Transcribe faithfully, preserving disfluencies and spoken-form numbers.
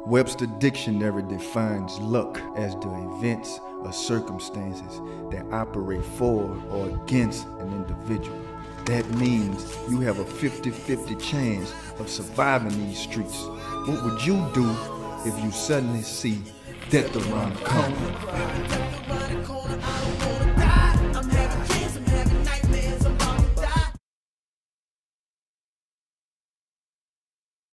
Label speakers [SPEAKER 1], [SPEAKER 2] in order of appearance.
[SPEAKER 1] Webster Dictionary defines luck as the events or circumstances that operate for or against an individual. That means you have a fifty fifty chance of surviving these streets. What would you do if you suddenly see death around the corner?